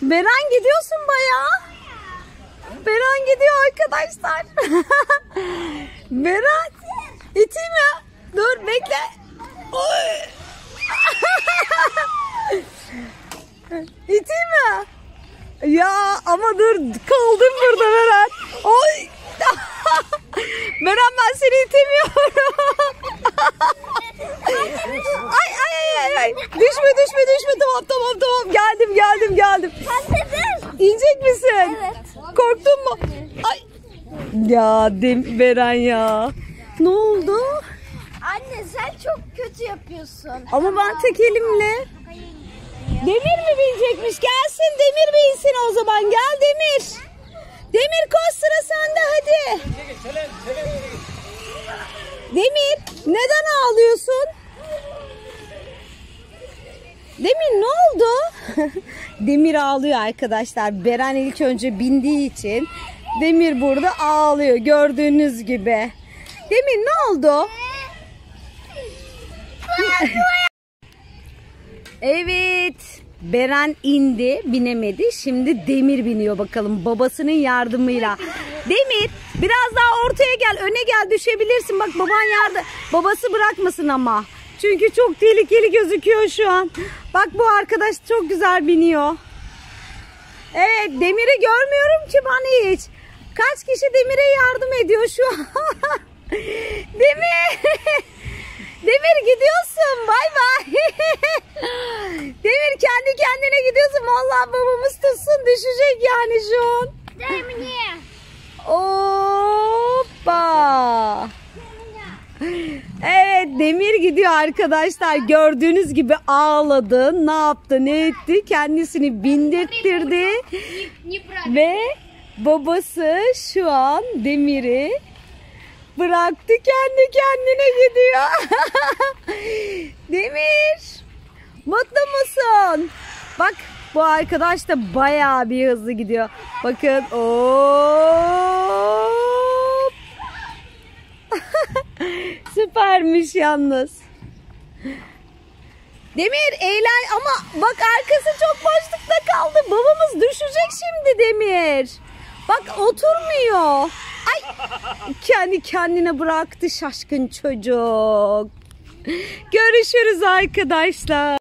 Beren gidiyorsun bayağı. Beren gidiyor arkadaşlar. Beren. İteyim ya. Dur bekle. Oy. İteyim mi? Ya ama dur kaldım burada Beren. Oy. Beren ben seni itemiyorum. Ay. Düşme. Tamam. Geldim. İnecek misin? Evet. Korktun mu? Ay. Ya Beren ya. Ne oldu? Anne sen çok kötü yapıyorsun. Ama ben tek elimle. Demir mi binecekmiş? Gelsin Demir binsin o zaman. Gel Demir. Demir koş sıra sende hadi. Demir neden ağlıyorsun? Demir ne oldu? Demir ağlıyor arkadaşlar. Beren ilk önce bindiği için Demir burada ağlıyor gördüğünüz gibi. Demir ne oldu? Evet. Beren indi, binemedi. Şimdi Demir biniyor bakalım babasının yardımıyla. Demir biraz daha ortaya gel, öne gel, düşebilirsin. Bak babası bırakmasın ama. Çünkü çok tehlikeli gözüküyor şu an. Bak bu arkadaş çok güzel biniyor. Evet Demir'i görmüyorum ki ben hiç. Kaç kişi Demir'e yardım ediyor şu an. Demir. Demir gidiyorsun. Bay bay. Demir kendi kendine gidiyorsun. Vallahi babamız tutsun düşecek yani şu an. Demir. Hoppa. Evet Demir gidiyor arkadaşlar. Gördüğünüz gibi ağladı. Ne yaptı ne etti? Kendisini bindirttirdi. Ve babası şu an Demir'i bıraktı, kendi kendine gidiyor. Demir, mutlu musun? Bak bu arkadaş da bayağı bir hızlı gidiyor. Bakın. Hop. Süpermiş yalnız. Demir eğlen ama bak arkası çok boşlukta kaldı. Babamız düşecek şimdi Demir. Bak oturmuyor. Ay kendi kendine bıraktı şaşkın çocuk. Görüşürüz arkadaşlar.